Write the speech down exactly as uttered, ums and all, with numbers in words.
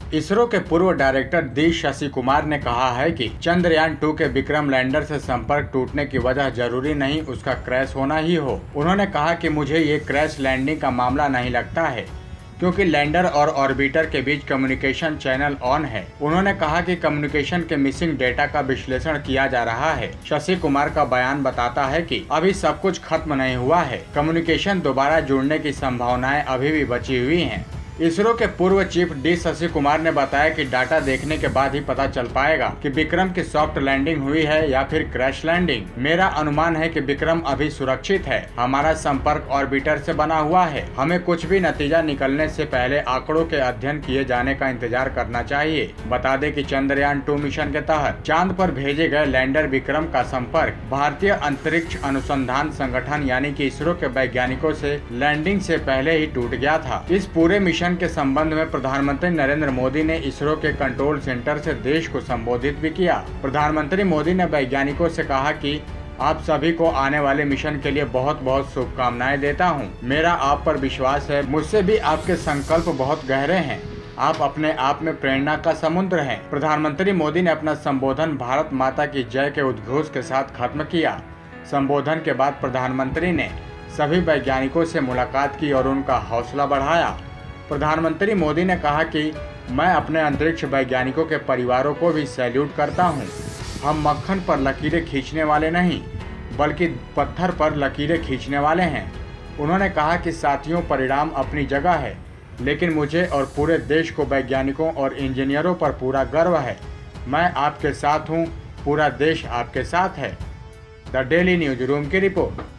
इसरो के पूर्व director D Shashi Kumar ने कहा है कि चंद्रयान टू के विक्रम लैंडर से संपर्क टूटने की वजह जरूरी नहीं उसका क्रैश होना ही हो। उन्होंने कहा कि मुझे ये क्रैश लैंडिंग का मामला नहीं लगता है, क्योंकि लैंडर और ऑर्बिटर के बीच कम्युनिकेशन चैनल ऑन है। उन्होंने कहा कि कम्युनिकेशन के मिसिंग डेटा का विश्लेषण किया जा रहा है। शशि कुमार का बयान बताता है कि अभी सब कुछ खत्म नहीं हुआ है, कम्युनिकेशन दोबारा जुड़ने की संभावनाएं अभी भी बची हुई हैं। इसरो के पूर्व चीफ डी शशि कुमार ने बताया कि डाटा देखने के बाद ही पता चल पाएगा कि विक्रम की सॉफ्ट लैंडिंग हुई है या फिर क्रैश लैंडिंग। मेरा अनुमान है कि विक्रम अभी सुरक्षित है। हमारा संपर्क ऑर्बिटर से बना हुआ है। हमें कुछ भी नतीजा निकलने से पहले आंकड़ों के अध्ययन किए जाने का इंतजार करना चाहिए। बता दें कि चंद्रयान टू मिशन के तहत चांद पर भेजे गए लैंडर विक्रम का संपर्क भारतीय अंतरिक्ष अनुसंधान संगठन यानी कि इसरो के वैज्ञानिकों से लैंडिंग से पहले ही टूट गया था। इस पूरे मिशन के संबंध में प्रधानमंत्री नरेंद्र मोदी ने इसरो के कंट्रोल सेंटर से देश को संबोधित भी किया। प्रधानमंत्री मोदी ने वैज्ञानिकों से कहा कि आप सभी को आने वाले मिशन के लिए बहुत बहुत शुभकामनाएं देता हूं। मेरा आप पर विश्वास है, मुझसे भी आपके संकल्प बहुत गहरे हैं। आप अपने आप में प्रेरणा का समुद्र हैं। प्रधानमंत्री मोदी ने अपना संबोधन भारत माता की जय के उद्घोष के साथ खत्म किया। संबोधन के बाद प्रधानमंत्री ने सभी वैज्ञानिकों से मुलाकात की और उनका हौसला बढ़ाया। प्रधानमंत्री मोदी ने कहा कि मैं अपने अंतरिक्ष वैज्ञानिकों के परिवारों को भी सैल्यूट करता हूं। हम मक्खन पर लकीरें खींचने वाले नहीं, बल्कि पत्थर पर लकीरें खींचने वाले हैं। उन्होंने कहा कि साथियों, परिणाम अपनी जगह है, लेकिन मुझे और पूरे देश को वैज्ञानिकों और इंजीनियरों पर पूरा गर्व है। मैं आपके साथ हूं, पूरा देश आपके साथ है। द डेली न्यूज रूम की रिपोर्ट।